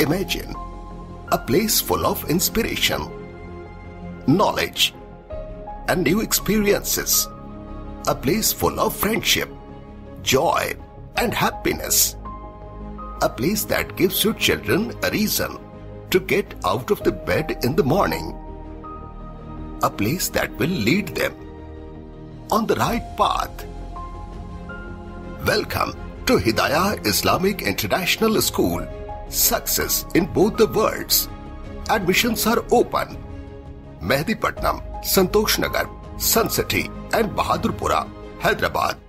Imagine a place full of inspiration, knowledge, and new experiences. A place full of friendship, joy, and happiness. A place that gives your children a reason to get out of the bed in the morning. A place that will lead them on the right path. Welcome to Hidayah Islamic International School. Success in both the worlds. Admissions are open. Mehdipatnam, Santoshnagar, Suncity and Bahadurpura, Hyderabad.